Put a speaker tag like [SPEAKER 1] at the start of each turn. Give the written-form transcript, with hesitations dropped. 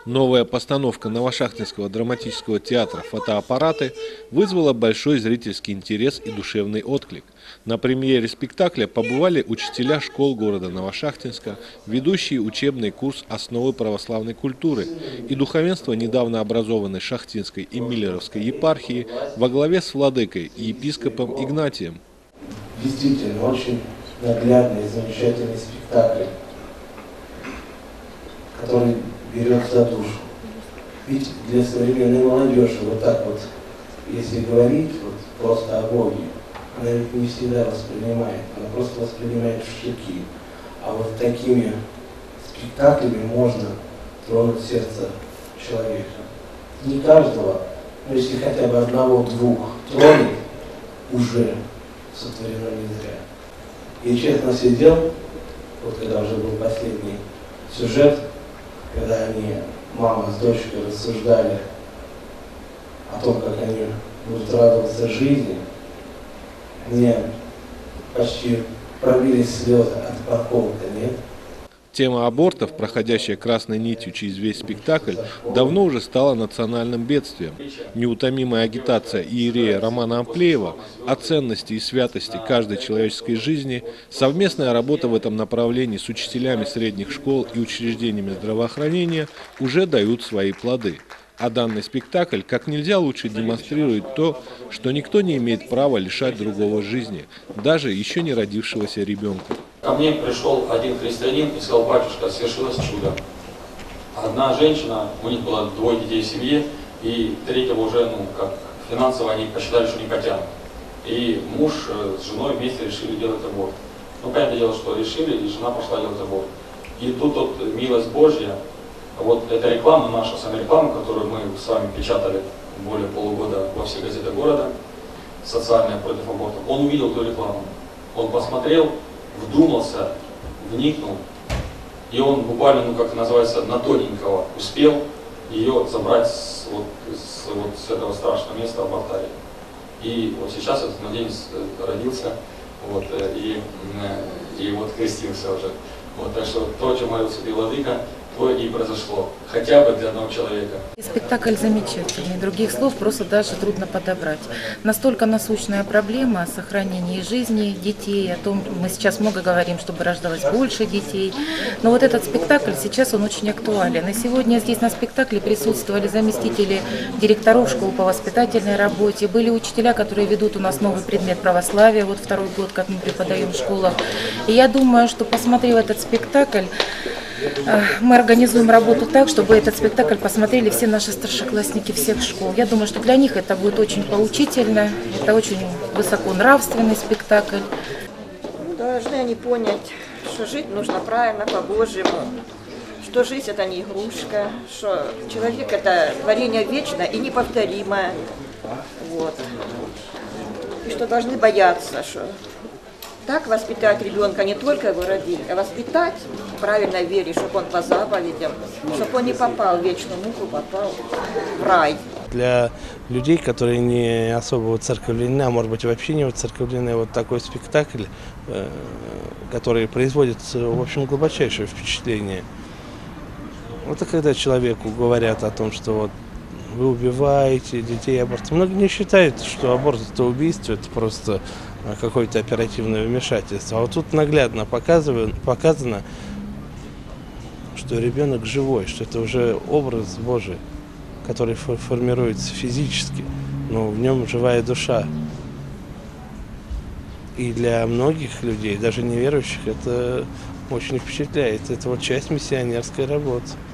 [SPEAKER 1] Новая постановка Новошахтинского драматического театра «Фотоаппараты» вызвала большой зрительский интерес и душевный отклик. На премьере спектакля побывали учителя школ города Новошахтинска, ведущие учебный курс «Основы православной культуры» и духовенство недавно образованной Шахтинской и Миллеровской епархии во главе с владыкой и епископом Игнатием.
[SPEAKER 2] Действительно, очень наглядный и замечательный спектакль, который берет за душу. Ведь для современной молодежи вот так вот, если говорить вот просто о Боге, она ведь не всегда воспринимает, она просто воспринимает в штуки. А вот такими спектаклями можно тронуть сердце человека. Не каждого, но если хотя бы одного-двух тронет, уже сотворено не зря. И честно сидел, вот когда уже был последний сюжет, когда они, мама с дочкой, рассуждали о том, как они будут радоваться жизни, мне почти пробились слезы от какого-то, нет?
[SPEAKER 1] Тема абортов, проходящая красной нитью через весь спектакль, давно уже стала национальным бедствием. Неутомимая агитация иерея Романа Амплеева о ценности и святости каждой человеческой жизни, совместная работа в этом направлении с учителями средних школ и учреждениями здравоохранения уже дают свои плоды. А данный спектакль как нельзя лучше демонстрирует то, что никто не имеет права лишать другого жизни, даже еще не родившегося ребенка.
[SPEAKER 3] Ко мне пришел один христианин и сказал: батюшка, свершилось чудо. Одна женщина, у них было 2 детей в семье, и третьего уже, как финансово они посчитали, что не потянут. И муж с женой вместе решили делать аборт. Понятное дело, что решили, и жена пошла делать аборт. И тут вот милость Божья, вот эта реклама, наша с вами реклама, которую мы с вами печатали более полугода во всех газетах города, социальная против аборта, он увидел эту рекламу, он посмотрел, вдумался, вникнул, и он буквально, как называется, на тоненького успел ее забрать с этого страшного места абортария. И вот сейчас этот младенец родился, и вот крестился уже. Так что то, о чем говорил Святый Владыка, то и произошло, хотя бы для одного человека.
[SPEAKER 4] Спектакль замечательный, других слов просто даже трудно подобрать. Настолько насущная проблема о сохранении жизни детей, о том, мы сейчас много говорим, чтобы рождалось больше детей, но вот этот спектакль сейчас он очень актуален. И сегодня здесь на спектакле присутствовали заместители директоров школ по воспитательной работе, были учителя, которые ведут у нас новый предмет православия, вот 2-й год, как мы преподаем в школах. И я думаю, что, посмотрев этот спектакль, мы организуем работу так, чтобы этот спектакль посмотрели все наши старшеклассники всех школ. Я думаю, что для них это будет очень поучительно, это очень высоконравственный спектакль.
[SPEAKER 5] Должны они понять, что жить нужно правильно, по-божьему, что жизнь это не игрушка, что человек это творение вечное и неповторимое. И что должны бояться, что так воспитать ребенка, не только его родить, а воспитать в правильной вере, чтобы он по заповедям, чтобы он не попал в вечную муку, попал в рай.
[SPEAKER 2] Для людей, которые не особо воцерковлены, а может быть вообще не воцерковлены, вот такой спектакль, который производит, в общем, глубочайшее впечатление. Это когда человеку говорят о том, что вот вы убиваете детей абортом. Многие не считают, что аборт – это убийство, это просто какое-то оперативное вмешательство. А вот тут наглядно показано, что ребенок живой, что это уже образ Божий, который формируется физически, но в нем живая душа. И для многих людей, даже неверующих, это очень впечатляет. Это вот часть миссионерской работы.